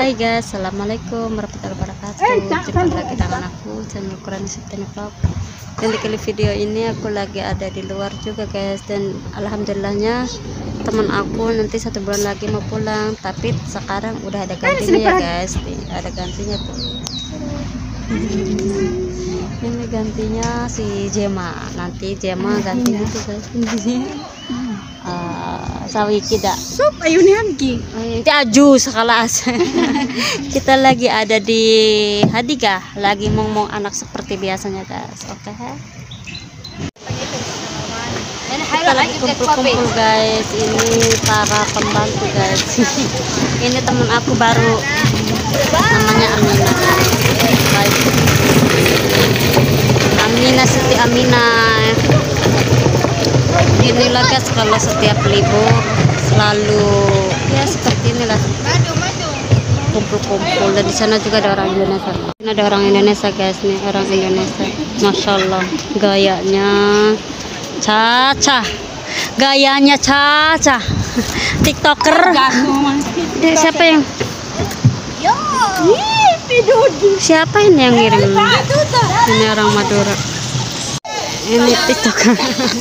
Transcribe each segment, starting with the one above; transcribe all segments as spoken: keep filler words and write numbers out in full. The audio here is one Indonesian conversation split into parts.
Hai guys, assalamualaikum warahmatullahi wabarakatuh. Jumpa lagi dengan aku, channel Quran September Vlog. Dan di kali video ini aku lagi ada di luar juga guys, dan alhamdulillahnya teman aku nanti satu bulan lagi mau pulang, tapi sekarang udah ada gantinya ya guys. Nih, ada gantinya tuh. Ini gantinya si Jema, nanti Jema gantinya tuh guys. Uh, sawi kita sup ayo nih lagi itu aju sekelas. Kita lagi ada di Hadigah, lagi ngomong anak seperti biasanya guys. Oke okay. Kita lagi kumpul-kumpul guys, ini para pembantu guys. Ini temen aku baru, namanya Amina. Baik. Amina Siti Amina. Inilah guys, kalau setiap libur selalu ya seperti inilah kumpul-kumpul. Dan di sana juga ada orang Indonesia. Ini ada orang Indonesia guys, nih orang Indonesia. Masya Allah, gayanya Caca, gayanya Caca, TikToker. Eh, siapa yang? Siapa ini yang ngirim? Ini orang Madura. Ini TikToker.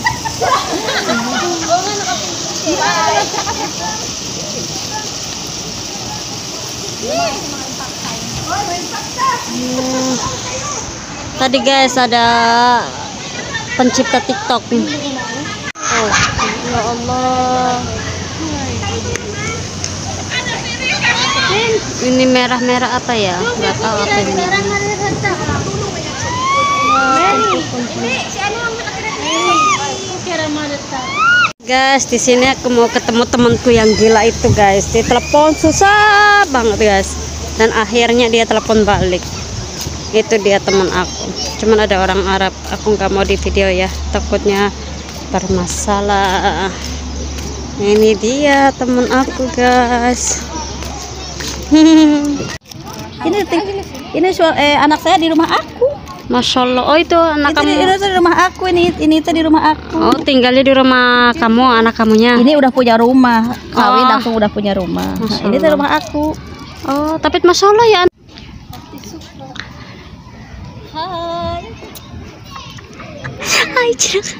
Hmm. Tadi guys ada pencipta TikTok nih. Oh, ya Allah. Ini merah-merah apa ya? Nggak tahu apa ini. Guys, di sini aku mau ketemu temanku yang gila itu guys. Dia telepon susah banget guys, dan akhirnya dia telepon balik. Itu dia teman aku. Cuman ada orang Arab. Aku nggak mau di video ya, takutnya bermasalah. Ini dia teman aku guys. Ini ini eh, anak saya di rumah aku. Masya Allah. Oh itu anak itu, kamu. Itu di rumah aku, ini ini itu di rumah aku. Oh tinggalnya di rumah kamu, anak kamunya. Ini udah punya rumah, kawin Oh. langsung udah punya rumah. Nah, ini di rumah aku. Oh tapi Masya Allah ya. Hai. Hai.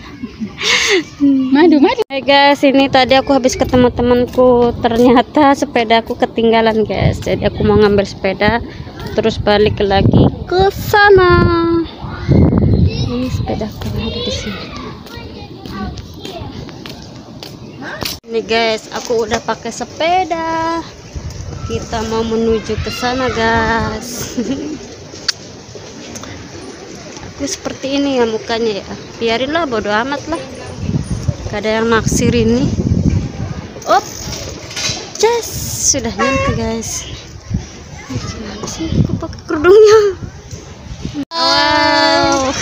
Madu madu. Hai guys, ini tadi aku habis ketemu temanku, ternyata sepedaku ketinggalan guys. Jadi aku mau ngambil sepeda, terus balik lagi ke sana. Ini sepedaku ada di sini. Ini guys, aku udah pakai sepeda. Kita mau menuju ke sana guys. Aku seperti ini ya mukanya ya. Biarinlah, bodo amat lah. Gak ada yang naksir ini. Up, just sudah nyampe guys. Gimana sih aku pakai kerudungnya? Wow.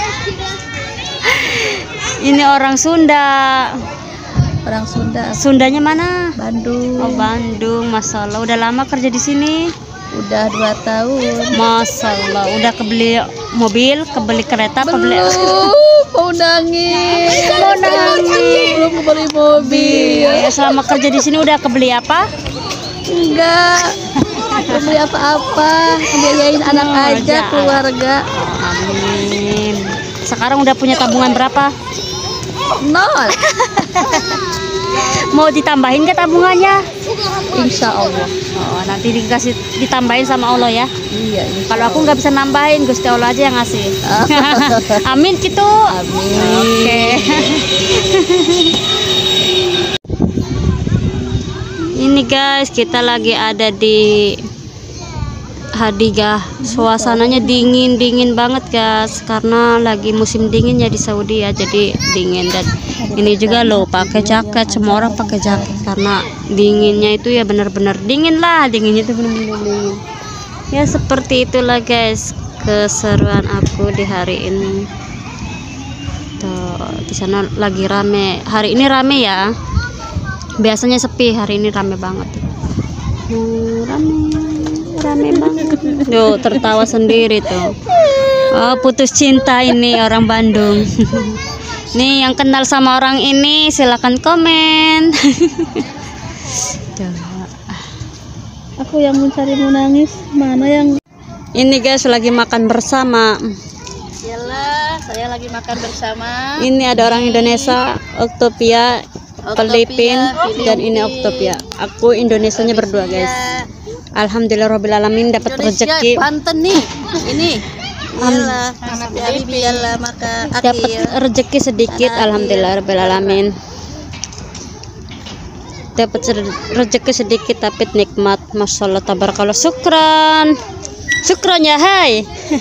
Ini orang Sunda. Orang Sunda. Sundanya mana? Bandung. Oh Bandung, Masya Allah. Udah lama kerja di sini? Udah dua tahun. Masya Allah. Udah kebeli mobil, kebeli kereta, Belum. kebeli. Mau nangis. Mau nangis. Belum kebeli mobil. Ya, selama kerja di sini udah kebeli apa? Enggak. Belum beli apa-apa. Biayain anak Oh, aja, jangan. keluarga. Oh, amin. Sekarang udah punya tabungan berapa? Nol. Mau ditambahin ke tabungannya? Insya Allah. Oh, nanti dikasih ditambahin sama Allah ya. Iya. Kalau aku nggak bisa nambahin, Gusti Allah aja yang ngasih. Amin gitu. Amin. Oke. Ini guys, kita lagi ada di Hadigah. Suasananya dingin dingin banget guys, karena lagi musim dingin ya di Saudi ya, jadi dingin. Dan ini juga loh pakai jaket, semua orang pakai jaket karena dinginnya itu ya benar-benar dingin lah, dinginnya itu benar-benar dingin. Ya seperti itulah guys keseruan aku di hari ini. Tuh di sana lagi rame. Hari ini rame ya. Biasanya sepi, hari ini rame banget. Hmm, rame. Rame banget. Duh, tertawa sendiri tuh. Oh, putus cinta ini orang Bandung. Nih yang kenal sama orang ini silakan komen. Tuh. Aku yang mencari mau nangis. Mana yang? Ini guys lagi makan bersama. Yalah, saya lagi makan bersama. Ini ada orang Indonesia, Octopia, Pelipin, dan ini Octopia. Aku Indonesianya berdua guys. Alhamdulillahirobbilalamin dapat rezeki. Banten nih. Ini. Yalah, Habibi yalah maka Dapat rezeki sedikit, alhamdulillahirobbilalamin. Dapat rezeki sedikit tapi nikmat, masyaallah tabarakallah. Syukran. Syukran ya hai.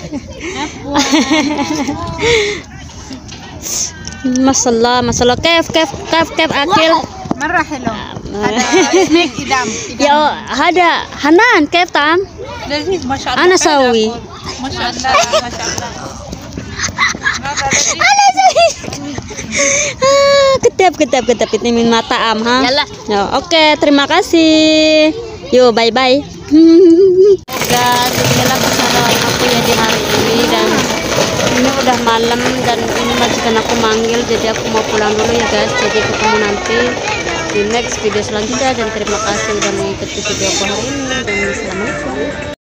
Masyaallah, masyaallah. Kef kef kef kef akil. مرة حلو هذا اسمك إدام Ya ada Hanan kef tam. لذيذ ما شاء الله Ana sawi. ما شاء الله ما شاء الله هذا لذيذ Ana sawi. Ah, kedap kedap kedap ini min mata am ha. Yalah. Ya, oke, terima kasih. Yo, bye bye. Guys, inilah keseharian aku ya di hari ini, dan ini udah malam dan ini majikan aku manggil, jadi aku mau pulang dulu ya guys. Jadi ketemu nanti di next video selanjutnya, dan terima kasih udah mengikuti video aku hari ini, dan assalamualaikum.